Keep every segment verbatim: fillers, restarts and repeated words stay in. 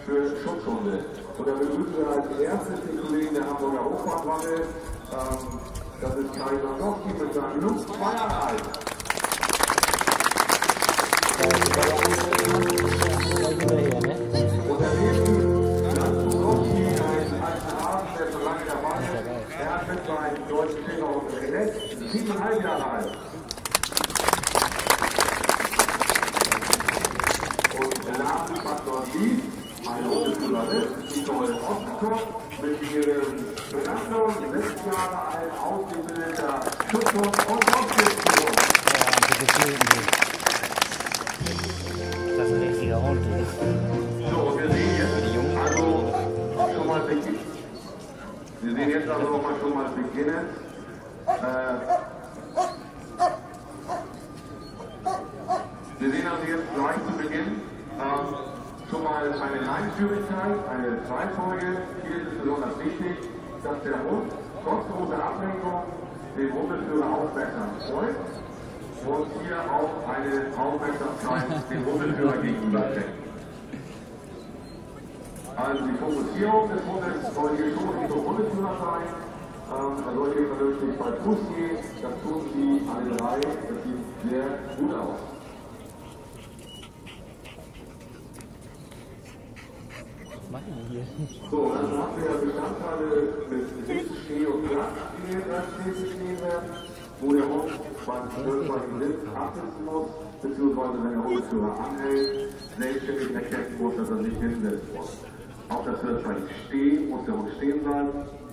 für Schutzhunde. Und da begrüßen wir als erstes den Kollegen der Hamburger Hochfahrtwache. Ähm, das ist Kai Landowski mit seinem Luke, zwei Jahre alt. Und daneben Jan Zukowski, ein alter Hasen, der schon lange dabei ist. Er hat mit seinem deutschen Trainer und Renett siebeneinhalb Jahre alt. Und last but not least, eine Hundeführerin, Nicole Ostkopf, mit ihrem Fernando, sechs Jahre alt, ausgebildeter Schutzhund und Haustier. Das ist ein richtiger Hund. So, und wir sehen jetzt also schon mal beginnen. Wir sehen jetzt also noch mal schon mal beginnen. Äh, wir sehen also jetzt gleich zu Beginn ähm, schon mal eine Leinführigkeit, eine Zeitfolge. Hier ist es besonders wichtig, dass der Hund trotz großer Ablenkung den Hundeführer aufmerksam folgt und hier auch eine Aufmerksamkeit dem Hundeführer gegenüber schenkt. Also die Fokussierung des Hundes soll hier schon Richtung Hundeführer sein. Ähm, er soll hier vernünftig bei Fuß gehen. Das tun sie alle drei. Das sieht sehr gut aus. So, dann haben wir Bestandteile mit Sitz, Steh und Platz, die hier dran stehen werden, wo der Hund beim zwölfjährigen Sitz absitzen muss, beziehungsweise wenn der Hundeführer anhält, selbstständig erkennen muss, dass er sich hinsetzen muss. Auch das zwölfjährige Stehen muss der Hund stehen bleiben.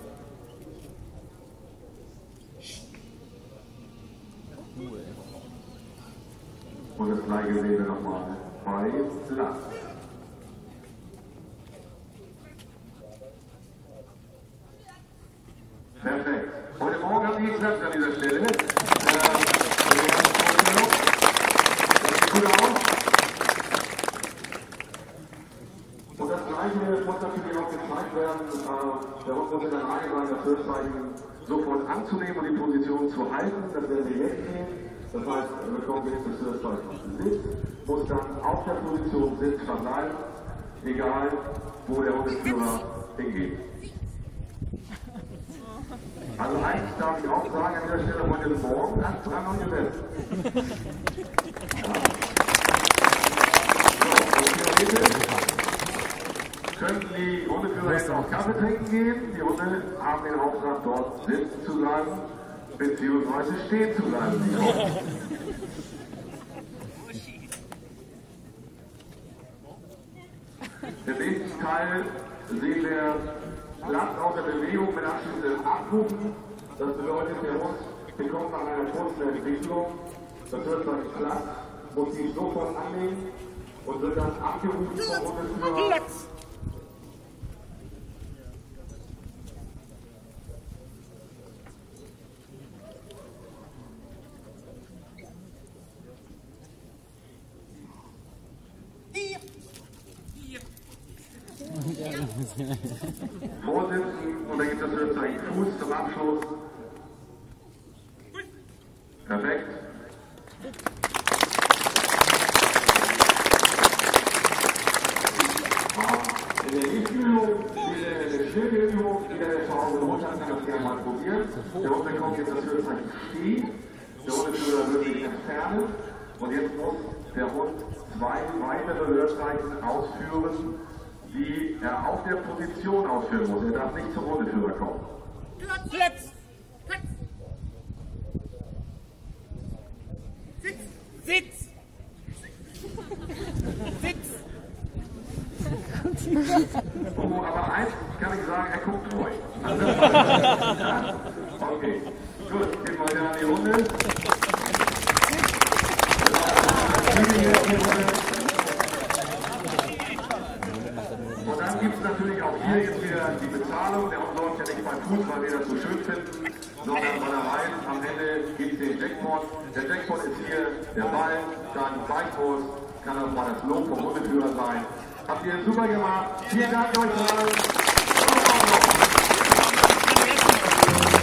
Und das gleiche sehen wir nochmal bei Platz. Perfekt. Heute Morgen hat die geklappt an dieser Stelle. Äh, das sieht gut aus. Und das Gleiche muss natürlich auch gezeigt werden. Äh, der Hund muss in der Lage sein, das Hilfszeichen sofort anzunehmen und die Position zu halten. Das werden wir jetzt sehen. Das heißt, er bekommt jetzt das Hilfszeichen auf den Sitz, muss dann auf der Position Sitz verbleiben, egal wo der Hundeführer hingeht. Also eins darf ich auch sagen, an dieser Stelle heute Morgen hat dran und gesetzt. So, könnten die Hundeführer jetzt auch Kaffee trinken gehen. Die Hunde haben den Auftrag, dort sitzen zu bleiben, beziehungsweise stehen zu bleiben. Im nächsten Teil sehen wir Platz aus der Bewegung mit anschließendem Abrufen. Das bedeutet, der Hund bekommt nach einer kurzen Entwicklung, das wird dann Platz, muss sich sofort annehmen und wird dann abgerufen vom Hundeführer. Vorsitzen und dann gibt es das Hilfszeichen Fuß zum Abschluss. Perfekt. In der nächsten Übung, in der Schwimmbildübung, jeder der zu Hause runter kann das gerne mal probieren. Der Hund bekommt jetzt das Hilfszeichen Stehen. Der Hundeführer wird sich entfernen und jetzt muss der Hund zwei weitere Hilfszeichen ausführen, die er auf der Position ausführen muss. Er darf nicht zum Hundeführer kommen. Platz! Platz! Sitz! Sitz! Sitz! Oh, aber eins kann ich sagen, er guckt treu. Okay, gut, gehen wir wieder an die Runde. Und dann gibt es natürlich auch hier jetzt wieder die Bezahlung. Der Hund läuft ja nicht beim Fuß, weil wir das so schön finden, sondern bei der Reihe am Ende gibt es den Jackpot. Der Jackpot ist hier der Ball, dann Beinkurs, kann auch mal das Lob vom Hundeführer sein. Habt ihr super gemacht. Vielen Dank euch allen.